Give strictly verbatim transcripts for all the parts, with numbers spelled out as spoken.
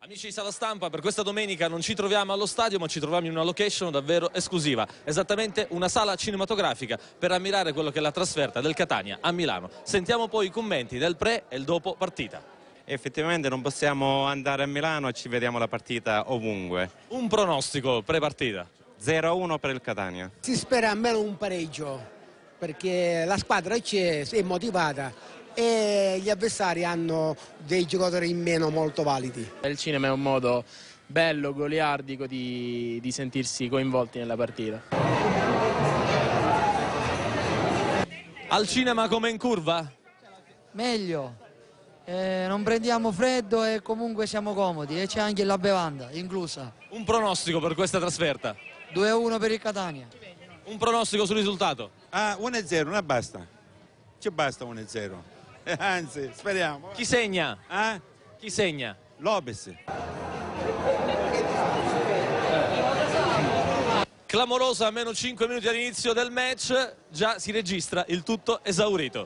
Amici di Sala Stampa, per questa domenica non ci troviamo allo stadio, ma ci troviamo in una location davvero esclusiva, esattamente una sala cinematografica per ammirare quello che è la trasferta del Catania a Milano. Sentiamo poi i commenti del pre e il dopo partita. Effettivamente non possiamo andare a Milano e ci vediamo la partita ovunque. Un pronostico pre-partita? zero a uno per il Catania. Si spera almeno un pareggio, perché la squadra c'è, è motivata e gli avversari hanno dei giocatori in meno molto validi. Il cinema è un modo bello, goliardico di, di sentirsi coinvolti nella partita. Al cinema come in curva? Meglio, eh, non prendiamo freddo e comunque siamo comodi e c'è anche la bevanda inclusa. Un pronostico per questa trasferta? due a uno per il Catania. Un pronostico sul risultato? Ah, uno a zero, non basta. Ci basta uno a zero. Anzi, speriamo. Chi segna? Eh? Chi segna? Lopez. Clamorosa, a meno cinque minuti all'inizio del match, già si registra il tutto esaurito.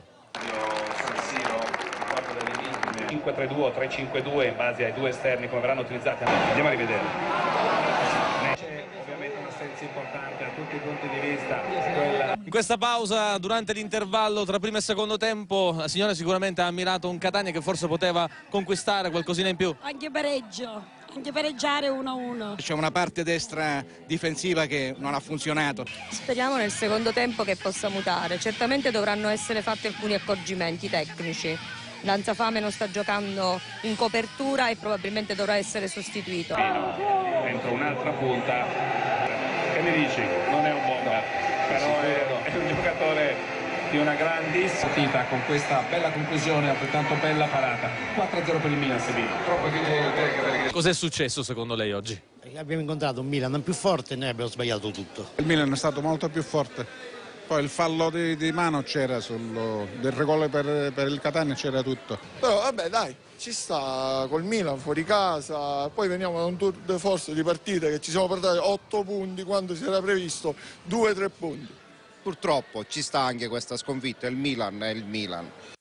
cinque tre due o tre cinque due in base ai due esterni come verranno utilizzati. Andiamo a rivedere. C'è ovviamente un'assenza importante da tutti i punti di vista. Quella... In questa pausa, durante l'intervallo tra primo e secondo tempo, la signora sicuramente ha ammirato un Catania che forse poteva conquistare qualcosina in più. Anche pareggio, anche pareggiare uno a uno. C'è una parte destra difensiva che non ha funzionato. Speriamo nel secondo tempo che possa mutare. Certamente dovranno essere fatti alcuni accorgimenti tecnici. Lanzafame non sta giocando in copertura e probabilmente dovrà essere sostituito. Entro un'altra punta. Che mi dici? Non è un bomber, però è, è un giocatore di una grandissima partita con questa bella conclusione, altrettanto bella parata. quattro a zero per il Milan, Sevilla. Cos'è successo secondo lei oggi? Abbiamo incontrato un Milan più forte e noi abbiamo sbagliato tutto. Il Milan è stato molto più forte. Poi il fallo di, di mano c'era, del regolo per, per il Catania c'era tutto. Però vabbè dai, ci sta col Milan fuori casa, poi veniamo da un tour de force di partite che ci siamo portati otto punti quando si era previsto due tre punti. Purtroppo ci sta anche questa sconfitta, il Milan è il Milan.